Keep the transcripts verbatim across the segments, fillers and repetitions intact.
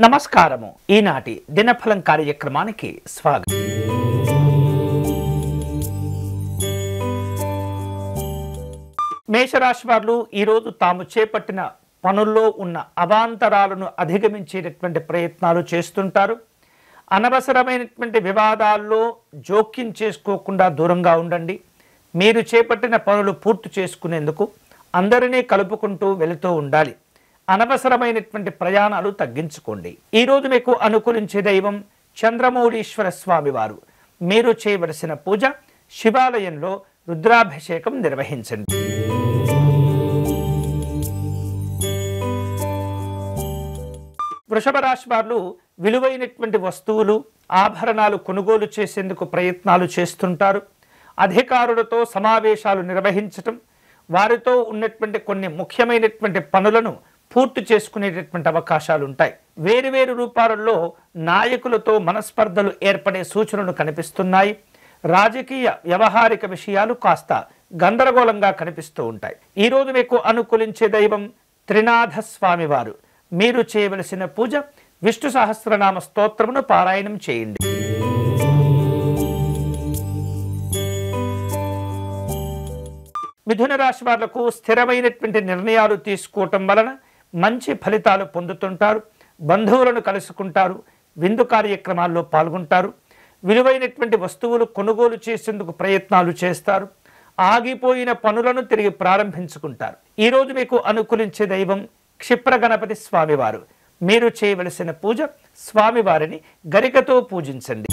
నమస్కారము. ఈనాటి దినఫలం కార్యక్రమానికి స్వాగతం. మేషరాశి వారు ఈరోజు తాము చేపట్టిన పనుల్లో ఉన్న అవాంతరాలను అధిగమించేటటువంటి ప్రయత్నాలు చేస్తుంటారు. అనవసరమైనటువంటి వివాదాల్లో జోక్యం చేసుకోకుండా దూరంగా ఉండండి. మీరు చేపట్టిన పనులు పూర్తి చేసుకునేందుకు అందరినీ కలుపుకుంటూ వెళుతూ ఉండాలి. అనవసరమైనటువంటి ప్రయాణాలు తగ్గించుకోండి. ఈరోజు మీకు అనుకూలించే దైవం చంద్రమౌళీశ్వర స్వామి వారు. మీరు చేయవలసిన పూజ శివాలయంలో రుద్రాభిషేకం నిర్వహించండి. వృషభ రాశి వారు విలువైనటువంటి వస్తువులు ఆభరణాలు కొనుగోలు చేసేందుకు ప్రయత్నాలు చేస్తుంటారు. అధికారులతో సమావేశాలు నిర్వహించటం, వారితో ఉన్నటువంటి కొన్ని ముఖ్యమైనటువంటి పనులను పూర్తి చేసుకునేటటువంటి అవకాశాలు ఉంటాయి. వేరువేరు రూపాలలో నాయకులతో మనస్పర్ధలు ఏర్పడే సూచనలు కనిపిస్తున్నాయి. రాజకీయ వ్యవహారిక విషయాలు కాస్త గందరగోళంగా కనిపిస్తూ ఉంటాయి. ఈరోజు మీకు అనుకూలించే దైవం త్రినాథ స్వామి వారు. మీరు చేయవలసిన పూజ విష్ణు సహస్రనామ స్తోత్రమును పారాయణం చేయండి. మిథున రాశి వాళ్లకు స్థిరమైనటువంటి నిర్ణయాలు తీసుకోవటం వలన మంచి ఫలితాలు పొందుతుంటారు. బంధువులను కలుసుకుంటారు. విందు కార్యక్రమాల్లో పాల్గొంటారు. విలువైనటువంటి వస్తువులు కొనుగోలు చేసేందుకు ప్రయత్నాలు చేస్తారు. ఆగిపోయిన పనులను తిరిగి ప్రారంభించుకుంటారు. ఈరోజు మీకు అనుకూలించే దైవం క్షిప్ర గణపతి స్వామివారు. మీరు చేయవలసిన పూజ స్వామివారిని గరికతో పూజించండి.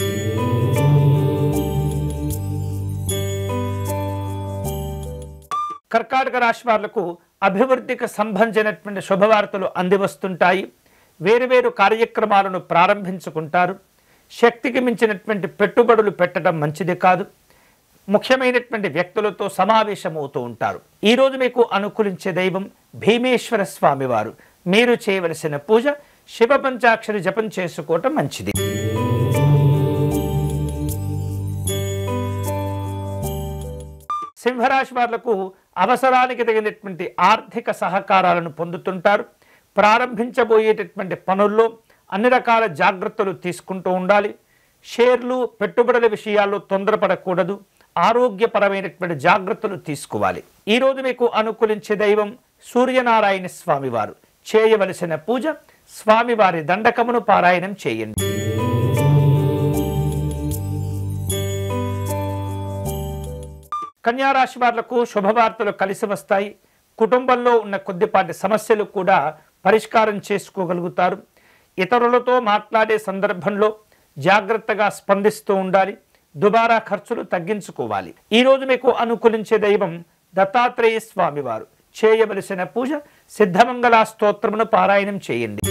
కర్కాటక రాశి వాళ్లకు అభివృద్ధికి సంబంధించినటువంటి శుభవార్తలు అందివస్తుంటాయి. వేరువేరు కార్యక్రమాలను ప్రారంభించుకుంటారు. శక్తికి మించినటువంటి పెట్టుబడులు పెట్టడం మంచిది కాదు. ముఖ్యమైనటువంటి వ్యక్తులతో సమావేశమవుతూ ఉంటారు. ఈరోజు మీకు అనుకూలించే దైవం భీమేశ్వర స్వామివారు. మీరు చేయవలసిన పూజ శివ పంచాక్షరి జపం చేసుకోవటం మంచిది. సింహరాశి వాళ్లకు అవసరానికి తగినటువంటి ఆర్థిక సహకారాలను పొందుతుంటారు. ప్రారంభించబోయేటటువంటి పనుల్లో అన్ని రకాల జాగ్రత్తలు తీసుకుంటూ ఉండాలి. షేర్లు పెట్టుబడుల విషయాల్లో తొందరపడకూడదు. ఆరోగ్యపరమైనటువంటి జాగ్రత్తలు తీసుకోవాలి. ఈరోజు మీకు అనుకూలించే దైవం సూర్యనారాయణ స్వామివారు. చేయవలసిన పూజ స్వామివారి దండకమును పారాయణం చేయండి. కన్యారాశి వాళ్లకు శుభవార్తలు కలిసి వస్తాయి. కుటుంబంలో ఉన్న కొద్దిపాటి సమస్యలు కూడా పరిష్కారం చేసుకోగలుగుతారు. ఇతరులతో మాట్లాడే సందర్భంలో జాగ్రత్తగా స్పందిస్తూ ఉండాలి. దుబారా ఖర్చులు తగ్గించుకోవాలి. ఈరోజు మీకు అనుకూలించే దైవం దత్తాత్రేయ స్వామివారు. చేయవలసిన పూజ సిద్ధమంగళ స్తోత్రమును పారాయణం చేయండి.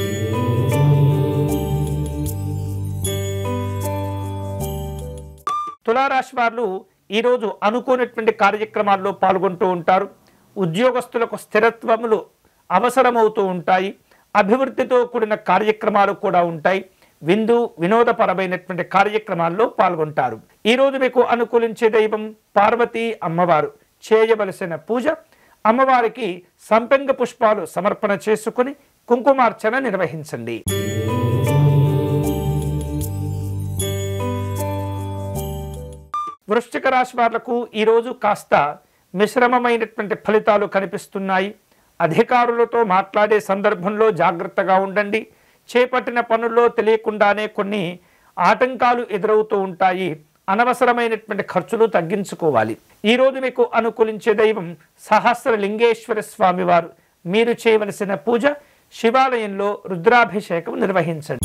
తులారాశి వారు ఈరోజు అనుకోనటువంటి కార్యక్రమాల్లో పాల్గొంటూ ఉంటారు. ఉద్యోగస్తులకు స్థిరత్వములు అవసరమవుతూ ఉంటాయి. అభివృద్ధితో కూడిన కార్యక్రమాలు కూడా ఉంటాయి. విందు వినోదపరమైనటువంటి కార్యక్రమాల్లో పాల్గొంటారు. ఈరోజు మీకు అనుకూలించే దైవం పార్వతీ అమ్మవారు. చేయవలసిన పూజ అమ్మవారికి సంపెంగ పుష్పాలు సమర్పణ చేసుకుని కుంకుమార్చన నిర్వహించండి. వృశ్చిక రాశి వాళ్లకు ఈరోజు కాస్త మిశ్రమమైనటువంటి ఫలితాలు కనిపిస్తున్నాయి. అధికారులతో మాట్లాడే సందర్భంలో జాగ్రత్తగా ఉండండి. చేపట్టిన పనుల్లో తెలియకుండానే కొన్ని ఆటంకాలు ఎదురవుతూ ఉంటాయి. అనవసరమైనటువంటి ఖర్చులు తగ్గించుకోవాలి. ఈరోజు మీకు అనుకూలించే దైవం సహస్రలింగేశ్వర స్వామివారు. మీరు చేయవలసిన పూజ శివాలయంలో రుద్రాభిషేకం నిర్వహించండి.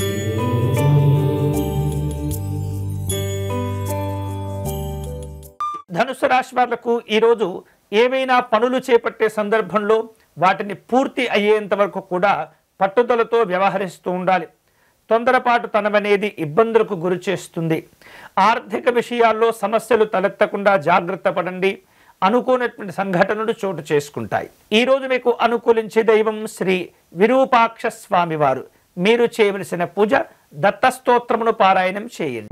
ధనుసు రాశి వాళ్లకు ఈరోజు ఏవైనా పనులు చేపట్టే సందర్భంలో వాటిని పూర్తి అయ్యేంత వరకు కూడా పట్టుదలతో వ్యవహరిస్తూ ఉండాలి. తొందరపాటు తనమనేది ఇబ్బందులకు గురి చేస్తుంది. ఆర్థిక విషయాల్లో సమస్యలు తలెత్తకుండా జాగ్రత్త పడండి. అనుకోనటువంటి సంఘటనలు చోటు చేసుకుంటాయి. ఈరోజు మీకు అనుకూలించే దైవం శ్రీ విరూపాక్ష స్వామివారు. మీరు చేయవలసిన పూజ దత్తస్తోత్రమును పారాయణం చేయండి.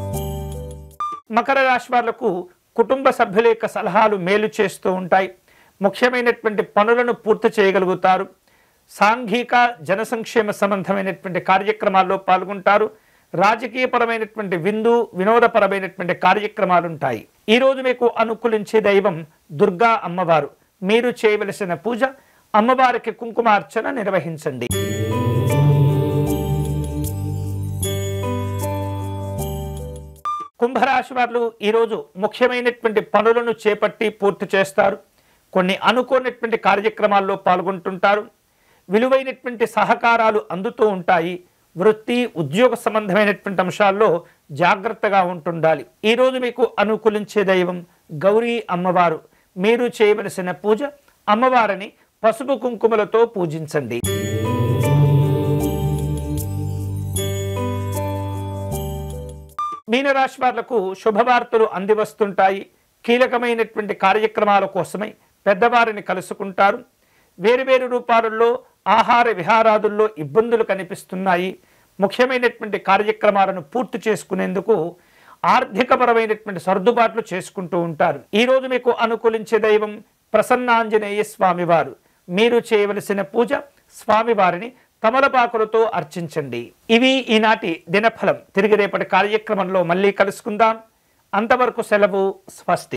మకర రాశి వాళ్లకు కుటుంబ సభ్యుల యొక్క సలహాలు మేలు చేస్తూ ఉంటాయి. ముఖ్యమైనటువంటి పనులను పూర్తి చేయగలుగుతారు. సాంఘిక జన సంక్షేమ సంబంధమైనటువంటి కార్యక్రమాల్లో పాల్గొంటారు. రాజకీయపరమైనటువంటి విందు వినోదపరమైనటువంటి కార్యక్రమాలు ఉంటాయి. ఈరోజు మీకు అనుకూలించే దైవం దుర్గా అమ్మవారు. మీరు చేయవలసిన పూజ అమ్మవారికి కుంకుమార్చన నిర్వహించండి. కుంభరాశి వారు ఈరోజు ముఖ్యమైనటువంటి పనులను చేపట్టి పూర్తి చేస్తారు. కొన్ని అనుకోనటువంటి కార్యక్రమాల్లో పాల్గొంటుంటారు. విలువైనటువంటి సహకారాలు అందుతూ ఉంటాయి. వృత్తి ఉద్యోగ సంబంధమైనటువంటి అంశాల్లో జాగ్రత్తగా ఉంటుండాలి. ఈరోజు మీకు అనుకూలించే దైవం గౌరీ అమ్మవారు. మీరు చేయవలసిన పూజ అమ్మవారిని పసుపు కుంకుమలతో పూజించండి. మీనరాశి వాళ్లకు శుభవార్తలు అందివస్తుంటాయి. కీలకమైనటువంటి కార్యక్రమాల కోసమై పెద్దవారిని కలుసుకుంటారు. వేరువేరు రూపాలలో ఆహార విహారాదుల్లో ఇబ్బందులు కనిపిస్తున్నాయి. ముఖ్యమైనటువంటి కార్యక్రమాలను పూర్తి చేసుకునేందుకు ఆర్థికపరమైనటువంటి సర్దుబాట్లు చేసుకుంటూ ఉంటారు. ఈరోజు మీకు అనుకూలించే దైవం ప్రసన్నాంజనేయ స్వామివారు. మీరు చేయవలసిన పూజ స్వామివారిని తమలపాకులతో అర్చించండి. ఇవి ఈనాటి దినఫలం. తిరిగి రేపటి కార్యక్రమంలో మళ్ళీ కలుసుకుందాం. అంతవరకు సెలవు. స్వస్తి.